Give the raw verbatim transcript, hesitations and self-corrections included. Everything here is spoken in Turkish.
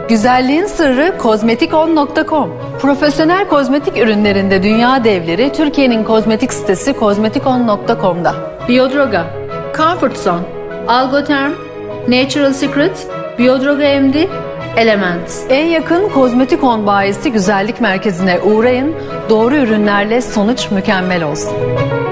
Güzelliğin sırrı kozmetikon nokta com. Profesyonel kozmetik ürünlerinde dünya devleri Türkiye'nin kozmetik sitesi kozmetikon nokta com'da. Biodroga, Comfort Zone, Algoterm, Natural Secret, Biodroga M D, Element. En yakın kozmetikon bayisi güzellik merkezine uğrayın. Doğru ürünlerle sonuç mükemmel olsun.